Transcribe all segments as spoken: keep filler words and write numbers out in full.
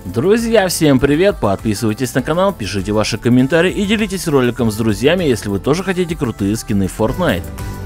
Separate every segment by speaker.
Speaker 1: Друзья, всем привет! Подписывайтесь на канал, пишите ваши комментарии и делитесь роликом с друзьями, если вы тоже хотите крутые скины в Fortnite.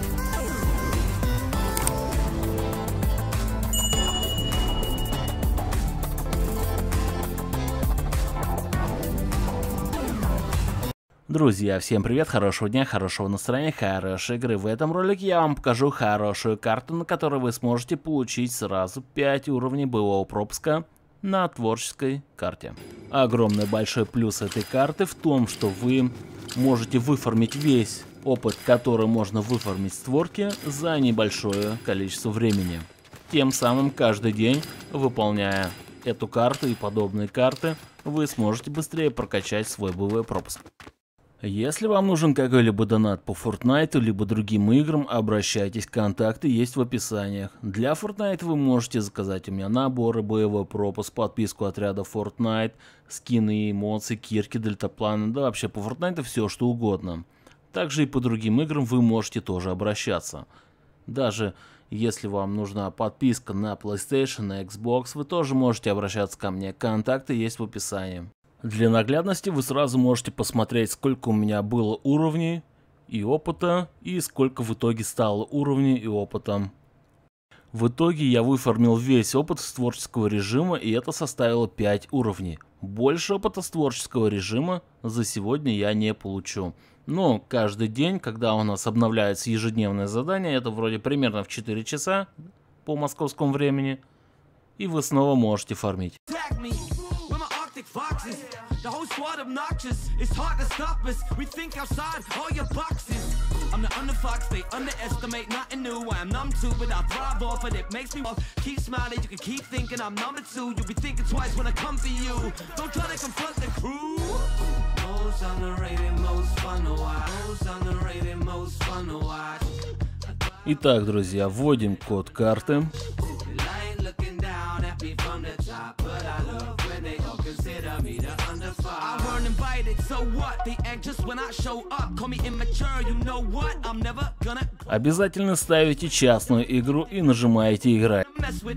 Speaker 1: Друзья, всем привет, хорошего дня, хорошего настроения, хорошей игры. В этом ролике я вам покажу хорошую карту, на которой вы сможете получить сразу пять уровней боевого пропуска на творческой карте. Огромный большой плюс этой карты в том, что вы можете выфармить весь опыт, который можно выфармить с творки за небольшое количество времени. Тем самым каждый день, выполняя эту карту и подобные карты, вы сможете быстрее прокачать свой боевой пропуск. Если вам нужен какой-либо донат по Fortnite, либо другим играм, обращайтесь, контакты есть в описаниях. Для Fortnite вы можете заказать у меня наборы, боевой пропуск, подписку отряда Fortnite, скины, эмоции, кирки, дельтапланы, да вообще по Fortnite все что угодно. Также и по другим играм вы можете тоже обращаться. Даже если вам нужна подписка на PlayStation, на Xbox, вы тоже можете обращаться ко мне, контакты есть в описании. Для наглядности вы сразу можете посмотреть, сколько у меня было уровней и опыта, и сколько в итоге стало уровней и опыта. В итоге я выфармил весь опыт с творческого режима, и это составило пять уровней. Больше опыта с творческого режима за сегодня я не получу. Но каждый день, когда у нас обновляется ежедневное задание, это вроде примерно в четыре часа по московскому времени, и вы снова можете фармить.
Speaker 2: Foxes, the whole squad obnoxious. It's hard to stop us. We think outside all your boxes. I'm the underfox, they underestimate nothing new. I'm numb to, but I thrive off it. It makes me keep smiling. You can keep thinking I'm number two. You'll be thinking twice when I come for you. Don't try to confront the crew. Most underrated, most fun to watch. Most underrated, most fun to watch.
Speaker 1: Итак, друзья, вводим код карты. Обязательно ставите частную игру и нажимаете играть.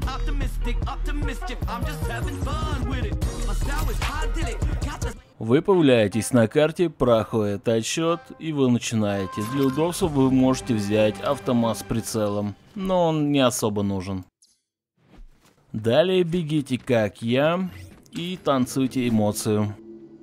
Speaker 1: Вы появляетесь на карте, проходит отсчет, и вы начинаете. Для удобства вы можете взять автомат с прицелом, но он не особо нужен. Далее бегите как я и танцуйте эмоцию.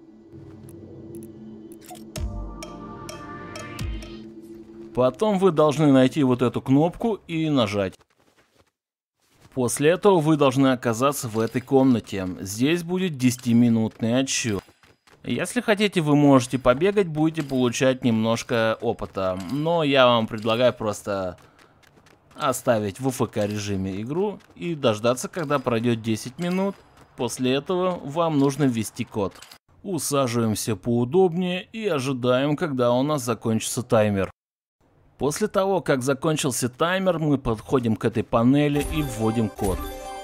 Speaker 1: Потом вы должны найти вот эту кнопку и нажать. После этого вы должны оказаться в этой комнате. Здесь будет десятиминутный отсчет. Если хотите, вы можете побегать, будете получать немножко опыта. Но я вам предлагаю просто оставить в УФК режиме игру и дождаться, когда пройдет десять минут. После этого вам нужно ввести код. Усаживаемся поудобнее и ожидаем, когда у нас закончится таймер. После того, как закончился таймер, мы подходим к этой панели и вводим код.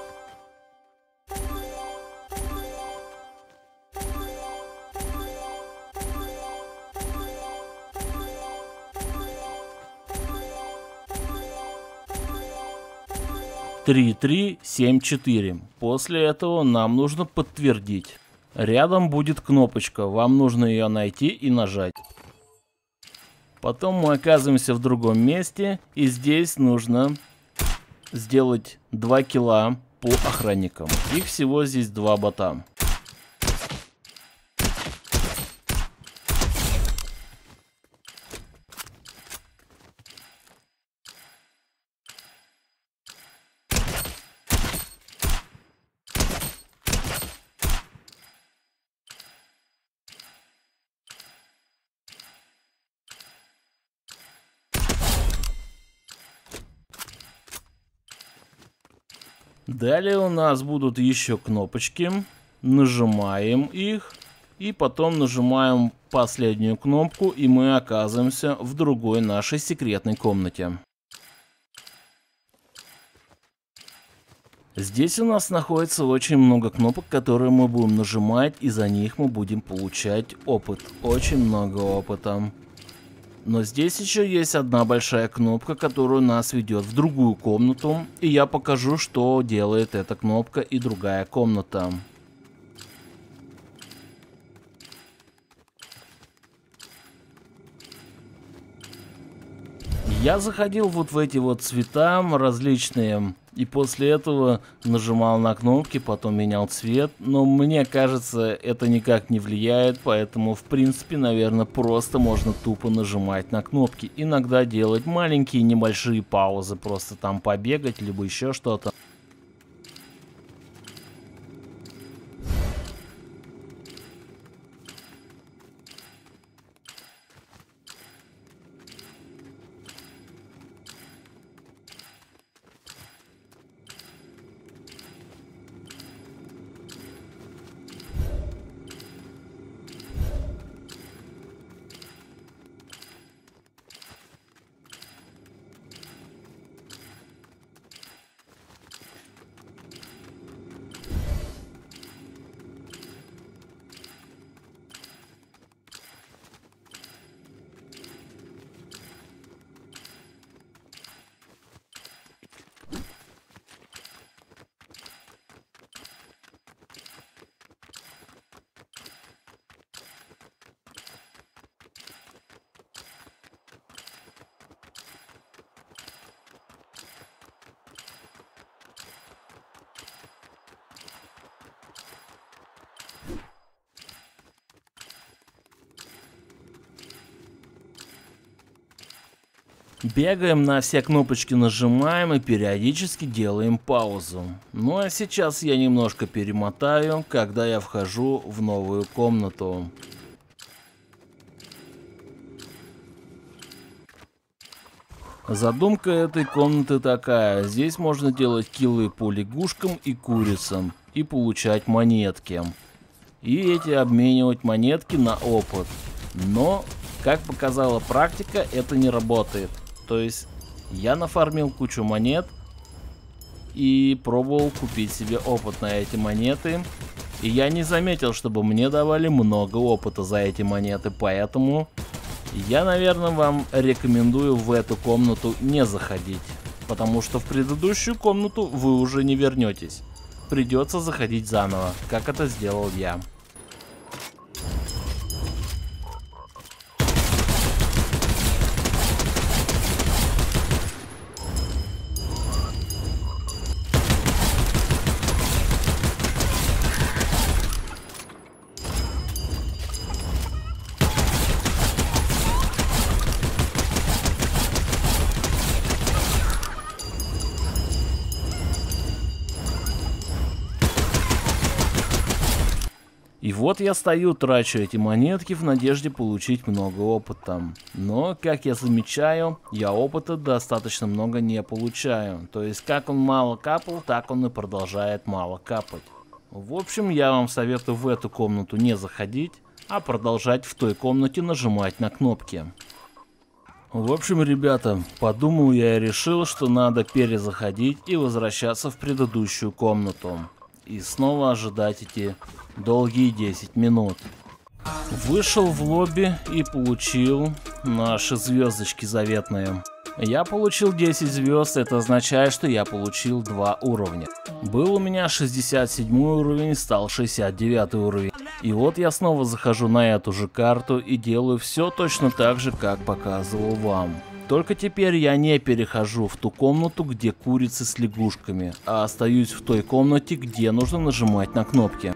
Speaker 1: три три семь четыре. После этого нам нужно подтвердить. Рядом будет кнопочка, вам нужно ее найти и нажать. Потом мы оказываемся в другом месте, и здесь нужно сделать два килла по охранникам. Их всего здесь два бота. Далее у нас будут еще кнопочки, нажимаем их и потом нажимаем последнюю кнопку, и мы оказываемся в другой нашей секретной комнате. Здесь у нас находится очень много кнопок, которые мы будем нажимать, и за них мы будем получать опыт, очень много опыта. Но здесь еще есть одна большая кнопка, которая нас ведет в другую комнату, и я покажу, что делает эта кнопка и другая комната. Я заходил вот в эти вот цвета различные, и после этого нажимал на кнопки, потом менял цвет, но мне кажется, это никак не влияет, поэтому в принципе, наверное, просто можно тупо нажимать на кнопки. Иногда делать маленькие небольшие паузы, просто там побегать, либо еще что-то. Бегаем, на все кнопочки нажимаем и периодически делаем паузу. Ну а сейчас я немножко перемотаю, когда я вхожу в новую комнату. Задумка этой комнаты такая: здесь можно делать киллы по лягушкам и курицам и получать монетки. И эти обменивать монетки на опыт. Но, как показала практика, это не работает. То есть я нафармил кучу монет и пробовал купить себе опыт на эти монеты. И я не заметил, чтобы мне давали много опыта за эти монеты. Поэтому я, наверное, вам рекомендую в эту комнату не заходить. Потому что в предыдущую комнату вы уже не вернетесь. Придется заходить заново, как это сделал я. И вот я стою, трачу эти монетки в надежде получить много опыта. Но, как я замечаю, я опыта достаточно много не получаю. То есть, как он мало капал, так он и продолжает мало капать. В общем, я вам советую в эту комнату не заходить, а продолжать в той комнате нажимать на кнопки. В общем, ребята, подумал я и решил, что надо перезаходить и возвращаться в предыдущую комнату. И снова ожидать эти долгие десять минут. Вышел в лобби и получил наши звездочки заветные. Я получил десять звезд, это означает, что я получил два уровня. Был у меня шестьдесят седьмой уровень, стал шестьдесят девятый уровень. И вот я снова захожу на эту же карту и делаю все точно так же, как показывал вам. Только теперь я не перехожу в ту комнату, где курицы с лягушками, а остаюсь в той комнате, где нужно нажимать на кнопки.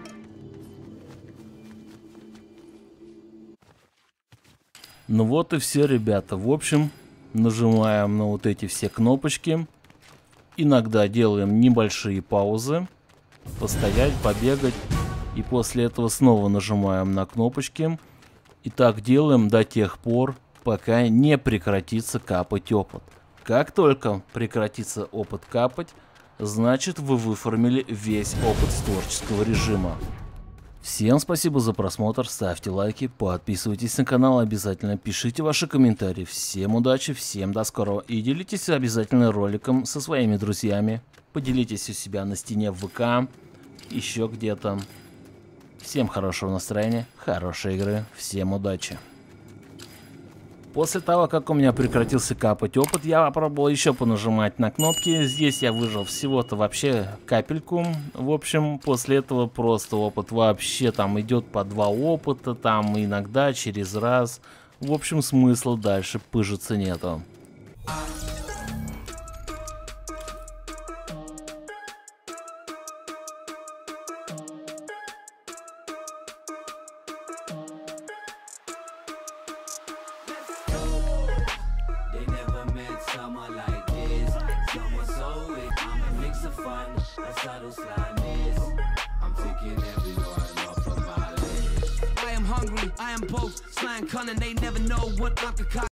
Speaker 1: Ну вот и все, ребята. В общем, нажимаем на вот эти все кнопочки. Иногда делаем небольшие паузы. Постоять, побегать. И после этого снова нажимаем на кнопочки. И так делаем до тех пор, пока не прекратится капать опыт. Как только прекратится опыт капать, значит вы выформили весь опыт с творческого режима. Всем спасибо за просмотр, ставьте лайки, подписывайтесь на канал, обязательно пишите ваши комментарии. Всем удачи, всем до скорого и делитесь обязательно роликом со своими друзьями. Поделитесь у себя на стене в ВК, еще где-то. Всем хорошего настроения, хорошей игры, всем удачи. После того, как у меня прекратился капать опыт, я попробовал еще понажимать на кнопки. Здесь я выжил всего-то вообще капельку. В общем, после этого просто опыт вообще там идет по два опыта, там иногда через раз. В общем, смысла дальше пыжиться нету.
Speaker 2: They never met someone like this. Someone so weak. I'm a mix of fun, a subtle slyness. I'm taking everyone off of my list. I am hungry, I am both slang cunning. They never know what I could